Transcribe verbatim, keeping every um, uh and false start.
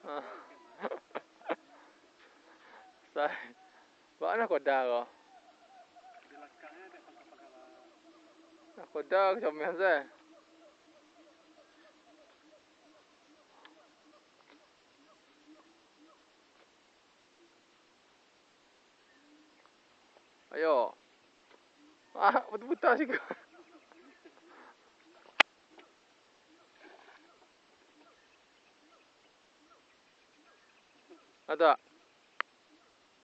Saya, mana koda ko? Koda comel saya. Ayo. Ah, betul-betul sih. Ada.